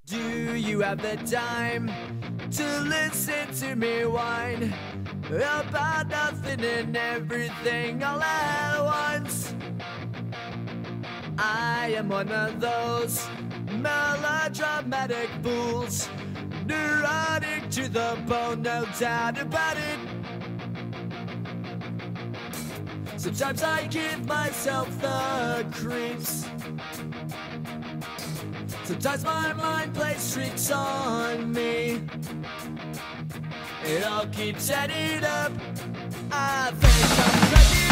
Do you have the time to listen to me whine about nothing and everything all at once? I am one of those melodramatic fools, neurotic to the bone, no doubt about it. Sometimes I give myself the creeps. Sometimes my mind plays tricks on me. It all keeps adding up. I think I'm crazy.